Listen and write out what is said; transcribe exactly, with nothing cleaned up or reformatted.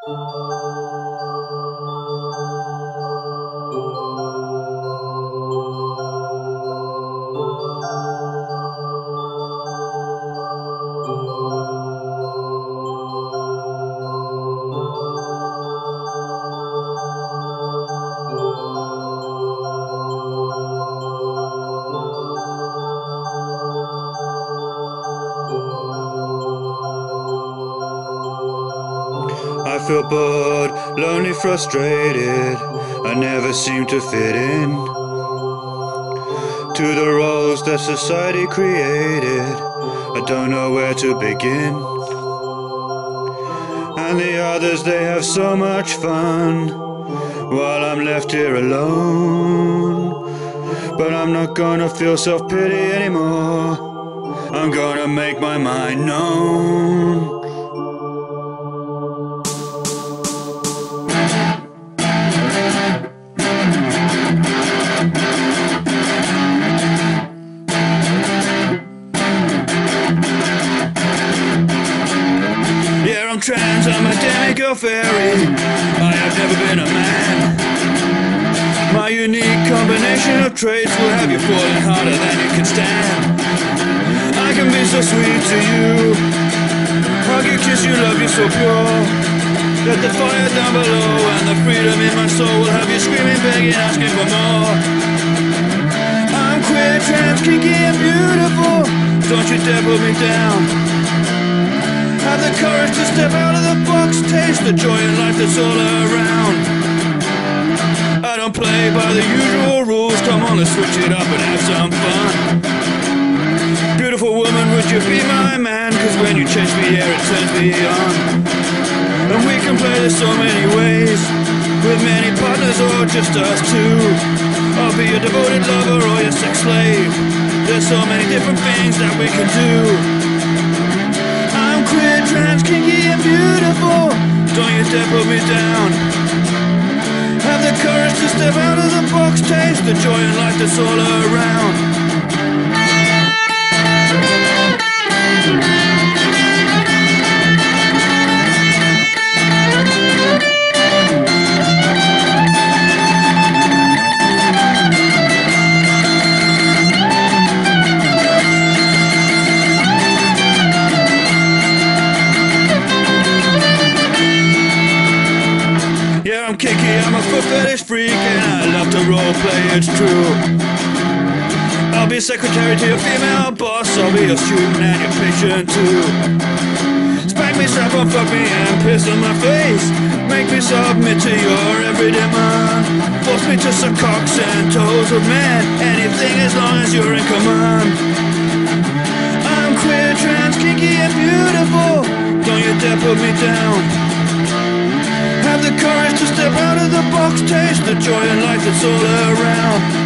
I feel bored, lonely, frustrated. I never seem to fit in to the roles that society created. I don't know where to begin. And the others, they have so much fun while I'm left here alone. But I'm not gonna feel self-pity anymore. I'm gonna make my mind known. I'm trans, I'm a demigirl fairy. I have never been a man. My unique combination of traits will have you falling harder than you can stand. I can be so sweet to you, hug you, kiss you, love you so pure. Let the fire down below and the freedom in my soul will have you screaming, begging, asking for more. I'm queer, trans, kinky and beautiful. Don't you dare put me down. Have the courage to step out of the box, taste the joy in life that's all around. I don't play by the usual rules, come on, let's switch it up and have some fun. Beautiful woman, would you be my man? Cause when you change me here, it turns me on. And we can play this so many ways, with many partners or just us two. I'll be your devoted lover or your sex slave. There's so many different things that we can do. Queer, trans, kinky and beautiful. Don't you dare put me down. Have the courage to step out of the box, taste the joy in life that's all around. I'm kinky, I'm a foot fetish freak, and I love to roleplay, it's true. I'll be secretary to your female boss, I'll be your student and your patient too. Spank me, strap on, fuck me and piss on my face. Make me submit to your every demand. Force me to suck cocks and toes of men. Anything as long as you're in command. I'm queer, trans, kinky and beautiful. Don't you dare put me down. Have the courage to step out of the box, taste the joy in life that's all around.